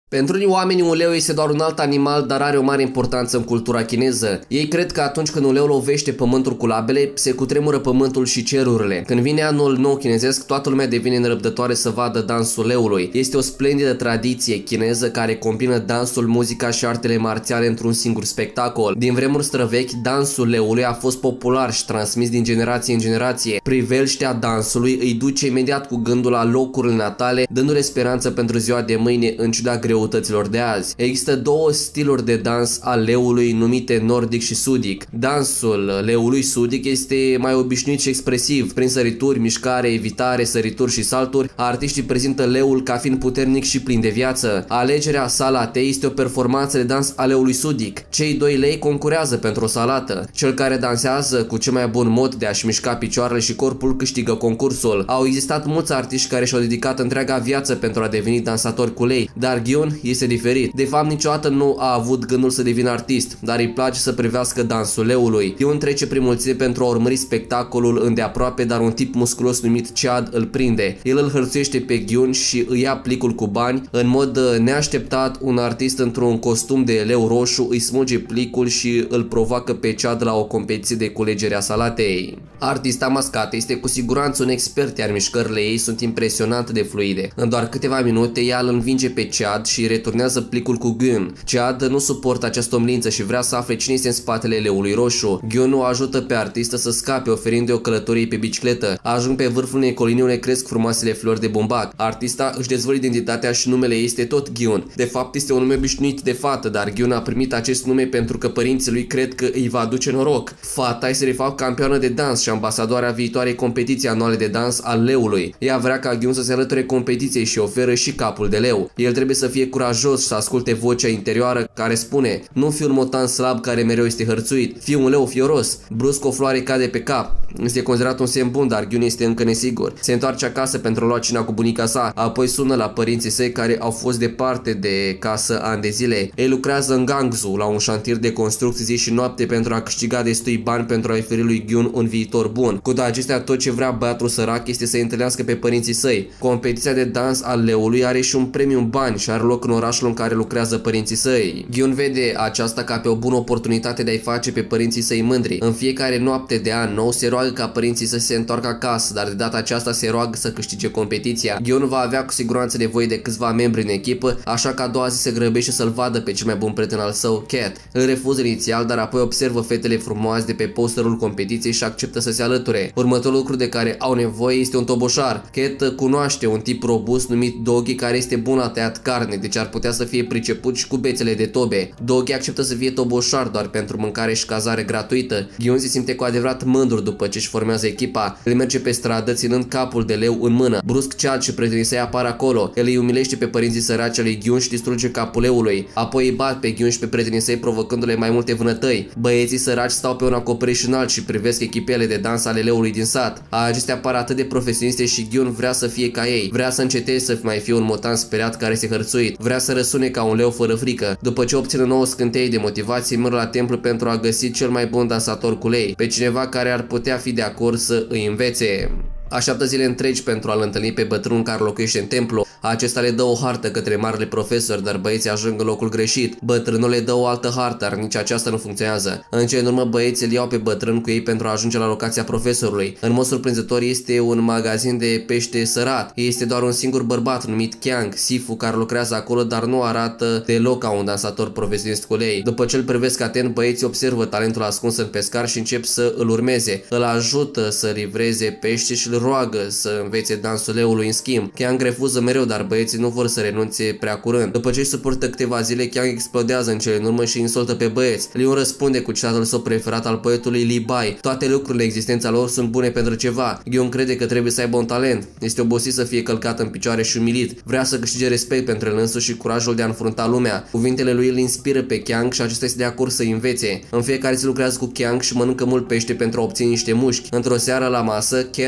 Pentru unii oameni, un leu este doar un alt animal, dar are o mare importanță în cultura chineză. Ei cred că atunci când un leu lovește pământul cu labele, se cutremură pământul și cerurile. Când vine anul nou chinezesc, toată lumea devine nerăbdătoare să vadă dansul leului. Este o splendidă tradiție chineză care combină dansul, muzica și artele marțiale într-un singur spectacol. Din vremuri străvechi, dansul leului a fost popular și transmis din generație în generație. Priveliștea dansului îi duce imediat cu gândul la locurile natale, dându-le speranță pentru ziua de mâine în ciuda greutăților de azi. Există două stiluri de dans al leului numite nordic și sudic. Dansul leului sudic este mai obișnuit și expresiv. Prin sărituri, mișcare, evitare, sărituri și salturi, artiștii prezintă leul ca fiind puternic și plin de viață. Alegerea salatei este o performanță de dans a leului sudic. Cei doi lei concurează pentru o salată. Cel care dansează cu cel mai bun mod de a-și mișca picioarele și corpul câștigă concursul. Au existat mulți artiști care și-au dedicat întreaga viață pentru a deveni dansatori cu lei, dar Gyun este diferit. De fapt, niciodată nu a avut gândul să devină artist, dar îi place să privească dansul leului. Gyun trece prin mulțime pentru a urmări spectacolul îndeaproape, dar un tip musculos numit Chad îl prinde. El îl hărțuiește pe Gyun și îi ia plicul cu bani. În mod neașteptat, un artist într-un costum de leu roșu îi smulge plicul și îl provoacă pe Chad la o competiție de culegere a salatei. Artista mascată este cu siguranță un expert, iar mișcările ei sunt impresionant de fluide. În doar câteva minute, ea îl învinge pe Chad și returnează plicul cu Gyun. Chad nu suportă această omlință și vrea să afle cine este în spatele leului roșu. Gyun o ajută pe artistă să scape, oferindu-i o călătorie pe bicicletă. Ajung pe vârful unei colini unde cresc frumoasele flori de bumbac. Artista își dezvăluie identitatea și numele ei este tot Gyun. De fapt, este un nume obișnuit de fată, dar Gyun a primit acest nume pentru că părinții lui cred că îi va aduce noroc. Fata este de fapt campioană de dans și ambasadoarea viitoarei competiții anuale de dans al leului. Ea vrea ca Gyun să se alăture competiției și oferă și capul de leu. El trebuie să fie curajos și să asculte vocea interioară care spune: nu fi un motan slab care mereu este hărțuit, fii un leu fioros. Brusc o floare cade pe cap. Este considerat un semn bun, dar Gyun este încă nesigur. Se întoarce acasă pentru a lua cina cu bunica sa, apoi sună la părinții săi care au fost departe de casă ani de zile. Ei lucrează în Gangzhou la un șantier de construcții zi și noapte pentru a câștiga destui bani pentru a oferi lui Gyun un viitor bun. Cu toate acestea, tot ce vrea băiatul sărac este să întâlnească pe părinții săi. Competiția de dans al leului are și un premiu în bani și are loc în orașul în care lucrează părinții săi. Gyun vede aceasta ca pe o bună oportunitate de a-i face pe părinții săi mândri. În fiecare noapte de an nou se roagă ca părinții să se întoarcă acasă, dar de data aceasta se roagă să câștige competiția. Gyun va avea cu siguranță nevoie de câțiva membri în echipă, așa că a doua zi se grăbește să-l vadă pe cel mai bun prieten al său, Cat. Îl refuză inițial, dar apoi observă fetele frumoase de pe posterul competiției și acceptă să se alăture. Următorul lucru de care au nevoie este un toboșar. Cat cunoaște un tip robust numit Doggy care este bun la tăiat carne, deci ar putea să fie priceput și cu bețele de tobe. Doggy acceptă să fie toboșar doar pentru mâncare și cazare gratuită. Gyun se simte cu adevărat mândru după ce își formează echipa. El merge pe stradă ținând capul de leu în mână. Brusc Chad și prietenii săi apar acolo. El îi umilește pe părinții săraci lui Gyun și distruge capul leului. Apoi îi bat pe Gyun și pe prietenii săi provocându-le mai multe vânătăi. Băieții săraci stau pe un acoperiș înalt și privesc echipele de dans ale leului din sat. Acestea par atât de profesioniste și Gyun vrea să fie ca ei. Vrea să înceteze să mai fie un motan speriat care se hărțuit. Vrea să răsune ca un leu fără frică. După ce obține 9 scântei de motivație, merg la templu pentru a găsi cel mai bun dansator cu lei, pe cineva care ar putea fi de acord să îi învețe. Așteaptă zile întregi pentru a-l întâlni pe bătrânul care locuiește în templu. Acesta le dă o hartă către marele profesor, dar băieții ajung în locul greșit. Bătrânul le dă o altă hartă, dar nici aceasta nu funcționează. În cele din urmă, băieții îl iau pe bătrân cu ei pentru a ajunge la locația profesorului. În mod surprinzător, este un magazin de pește sărat. Este doar un singur bărbat numit Kyang, Sifu, care lucrează acolo, dar nu arată deloc ca un dansator profesionist cu lei. După ce îl privesc atent, băieții observă talentul ascuns în pescar și încep să îl urmeze. Îl ajută să livreze pește și îl roagă să învețe dansul leului în schimb. Kyang refuză mereu, dar băieții nu vor să renunțe prea curând. După ce își suportă câteva zile, Kyang explodează în cele din urmă și insultă pe băieți. Leon răspunde cu citatul său preferat al poetului Li Bai: toate lucrurile existența lor sunt bune pentru ceva. Gyun crede că trebuie să aibă un talent. Este obosit să fie călcat în picioare și umilit. Vrea să câștige respect pentru el însuși și curajul de a înfrunta lumea. Cuvintele lui îl inspiră pe Kyang și acesta este de acord să învețe. În fiecare zi lucrează cu Kyang și mănâncă mult pește pentru a obține niște mușchi. Într-o seară la masă, Cat spune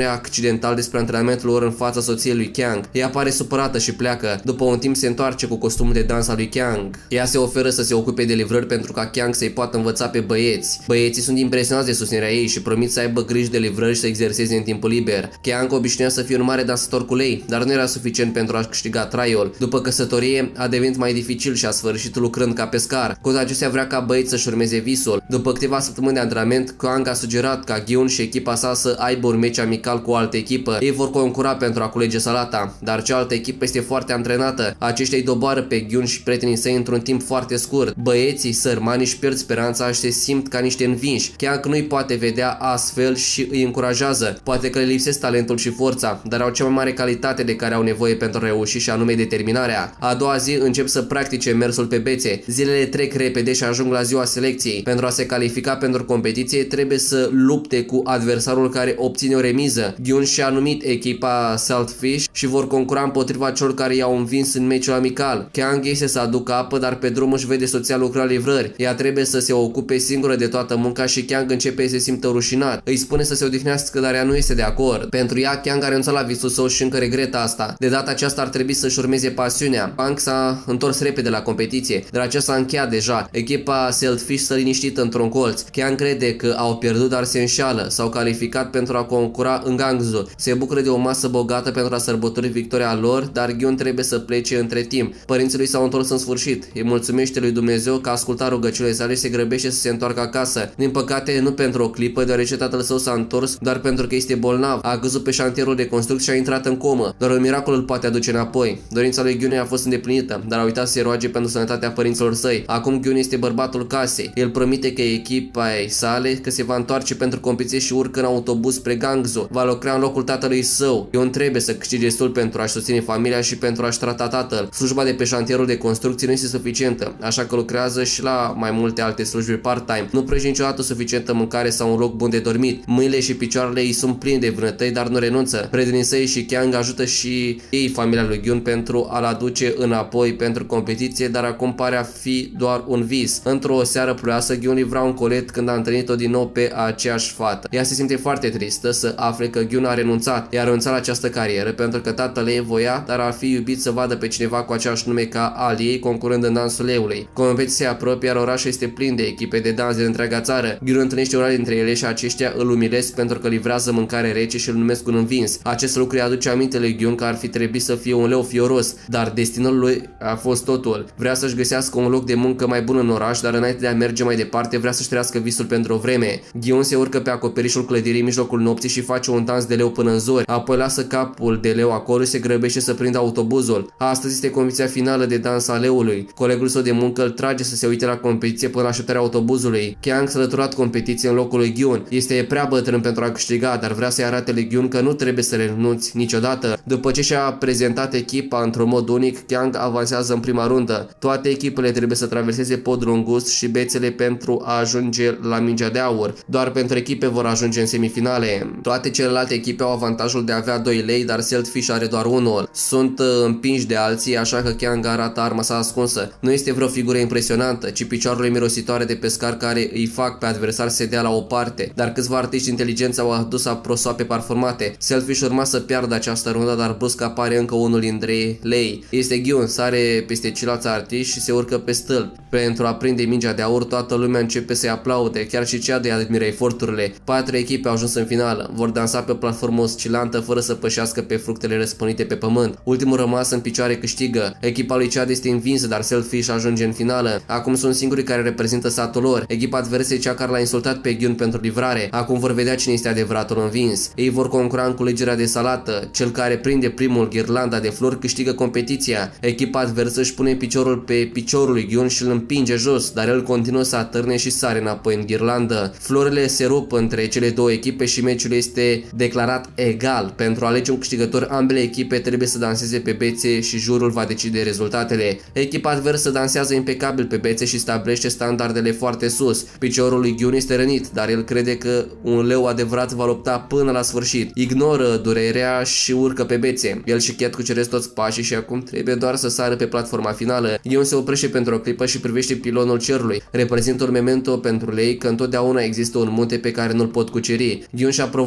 accidental despre antrenamentul lor în fața soției lui Kyang. Ea pare supărată și pleacă. După un timp se întoarce cu costumul de dans al lui Kyang. Ea se oferă să se ocupe de livrări pentru ca Kyang să-i poată învăța pe băieți. Băieții sunt impresionați de susținerea ei și promit să aibă grijă de livrări și să exerseze în timpul liber. Kyang obișnuia să fie un mare dansator cu lei, dar nu era suficient pentru a câștiga traiul. După căsătorie a devenit mai dificil și a sfârșit lucrând ca pescar. Cu toate acestea vrea ca băieți să-și urmeze visul. După câteva săptămâni de antrenament, Kyang a sugerat ca Gyun și echipa sa să aibă un meci amical cu o altă echipă. Ei vor concura pentru a culege salata, dar cealaltă echipă este foarte antrenată. Aceștia îi doboară pe Gyun și prietenii săi într-un timp foarte scurt. Băieții sărmani își pierd speranța și se simt ca niște învinși. Kyang nu îi poate vedea astfel și îi încurajează. Poate că le lipsesc talentul și forța, dar au cea mai mare calitate de care au nevoie pentru a reuși și anume determinarea. A doua zi încep să practice mersul pe bețe. Zilele trec repede și ajung la ziua selecției. Pentru a se califica pentru competiție trebuie să lupte cu adversarul care obține o remiză. Gyun și-a numit echipa Saltfish și vor concura împotriva celor care i-au învins în meciul amical. Kyang iese să aducă apă, dar pe drum își vede soția lucra livrări. Ea trebuie să se ocupe singură de toată munca și Kyang începe să se simtă rușinat. Îi spune să se odihnească, dar ea nu este de acord. Pentru ea, Kyang a renunțat la visul său și încă regretă asta. De data aceasta ar trebui să-și urmeze pasiunea. Kyang s-a întors repede la competiție, dar aceasta a încheiat deja. Echipa Saltfish stă liniștită într-un colț. Kyang crede că au pierdut, dar se înșeală. S-au calificat pentru a concura în Guangzhou. Se bucură de o masă bogată pentru a sărbători victoria lor, dar Gyun trebuie să plece între timp. Părinții lui s-au întors în sfârșit. Îi mulțumește lui Dumnezeu că a ascultat rugăciunile sale și se grăbește să se întoarcă acasă. Din păcate, nu pentru o clipă, deoarece tatăl său s-a întors doar pentru că este bolnav. A căzut pe șantierul de construcție și a intrat în comă. Doar un miracol îl poate aduce înapoi. Dorința lui Gyun a fost îndeplinită, dar a uitat să se roage pentru sănătatea părinților săi. Acum Gyun este bărbatul casei. El promite că echipa ei sale că se va întoarce pentru competiție și urcă în autobuz spre Guangzhou. Va lucra în locul tatălui său. Gyun trebuie să câștige destul pentru a-și susține familia și pentru a-și trata tatăl. Slujba de pe șantierul de construcție nu este suficientă, așa că lucrează și la mai multe alte slujbe part-time. Nu primește niciodată suficientă mâncare sau un loc bun de dormit. Mâinile și picioarele ei sunt pline de vânătăi, dar nu renunță. Prietenii săi și Kyang ajută și ei familia lui Gyun pentru a-l aduce înapoi pentru competiție, dar acum pare a fi doar un vis. Într-o seară ploioasă, Gyun livra un colet când a întâlnit-o din nou pe aceeași fată. Ea se simte foarte tristă să afle că Gyun a renunțat. Ea a renunțat la această carieră pentru că tatăl ei voia, dar ar fi iubit să vadă pe cineva cu aceeași nume ca al ei concurând în dansul leului. Competiția se apropie, iar orașul este plin de echipe de dans din întreaga țară. Gyun întâlnește unul dintre ele și aceștia îl umilesc pentru că livrează mâncare rece și îl numesc un învins. Acest lucru îi aduce aminte lui Gyun că ar fi trebuit să fie un leu fioros, dar destinul lui a fost totul. Vrea să-și găsească un loc de muncă mai bun în oraș, dar înainte de a merge mai departe vrea să-și trăiască visul pentru o vreme. Gyun se urcă pe acoperișul clădirii în mijlocul nopții și face un dans de leu până în zori. Apoi lasă capul de leu acolo și se grăbește să prindă autobuzul. Astăzi este competiția finală de dans a leului. Colegul său de muncă îl trage să se uite la competiție până la așteptarea autobuzului. Kyang s-a alăturat competiție în locul lui Gyun. Este prea bătrân pentru a câștiga, dar vrea să-i arate lui Gyun că nu trebuie să renunți niciodată. După ce și-a prezentat echipa într-un mod unic, Kyang avansează în prima rundă. Toate echipele trebuie să traverseze podul îngust și bețele pentru a ajunge la mingea de aur. Doar pentru echipe vor ajunge în semifinale. Toate celelalte echipe au avantajul de a avea 2 lei, dar Saltfish are doar unul. Sunt împinși de alții, așa că Kyang arată arma sa ascunsă. Nu este vreo figură impresionantă, ci picioarele mirositoare de pescar care îi fac pe adversar să dea la o parte. Dar câțiva artiști inteligenți au adus aprosoape parfumate. Saltfish urma să piardă această rundă, dar brusc apare încă unul dintre lei. Este Gyun, sare peste ceilalți artiști și se urcă pe stâlp. Pentru a prinde mingea de aur, toată lumea începe să-i aplaude, chiar și cea de admiră eforturile. 4 echipe au ajuns în finală. Vor dansa pe o platformă oscilantă fără să pășească pe fructele răspânite pe pământ. Ultimul rămas în picioare câștigă. Echipa lui Chad este învinsă, dar Saltfish ajunge în finală. Acum sunt singurii care reprezintă satul lor. Echipa adversă e cea care l-a insultat pe Gyun pentru livrare. Acum vor vedea cine este adevăratul învins. Ei vor concura în culegerea de salată. Cel care prinde primul ghirlanda de flori câștigă competiția. Echipa adversă își pune piciorul pe piciorul lui Gyun și îl împinge jos, dar el continuă să atârne și sare înapoi în ghirlandă. Florile se rup între cele două echipe și meciul este declarat egal. Pentru a alege un câștigător, ambele echipe trebuie să danseze pe bețe și jurul va decide rezultatele. Echipa adversă dansează impecabil pe bețe și stabilește standardele foarte sus. Piciorul lui Gyun este rănit, dar el crede că un leu adevărat va lupta până la sfârșit. Ignoră durerea și urcă pe bețe. El și Cat cuceresc toți pașii și acum trebuie doar să sară pe platforma finală. Gyun se oprește pentru o clipă și privește pilonul cerului. Reprezintă un memento pentru lei că întotdeauna există un munte pe care nu-l pot cuceri. Gyun și-a provocat deja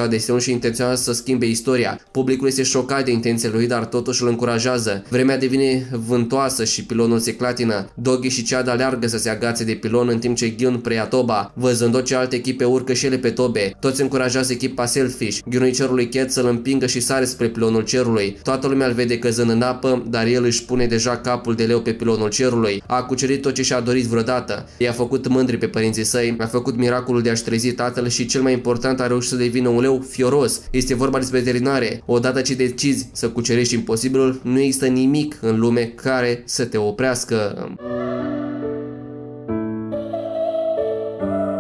destinul și intenționează să schimbe istoria. Publicul este șocat de intențiile lui, dar totuși îl încurajează. Vremea devine vântoasă și pilonul se clatină. Doggy și Chad aleargă să se agațe de pilon în timp ce Gyun preia toba. Văzând-o, celelalte echipe urcă și ele pe tobe. Toți încurajează echipa Selfish. Gyunui cerului Cat să-l împingă și sare spre pilonul cerului. Toată lumea îl vede căzând în apă, dar el își pune deja capul de leu pe pilonul cerului. A cucerit tot ce și-a dorit vreodată. I-a făcut mândri pe părinții săi, a făcut miracolul de a-și trezi tatăl și, cel mai important, a reușit să devină un leu fioros. Este vorba despre veterinare. Odată ce decizi să cucerești imposibilul, nu există nimic în lume care să te oprească.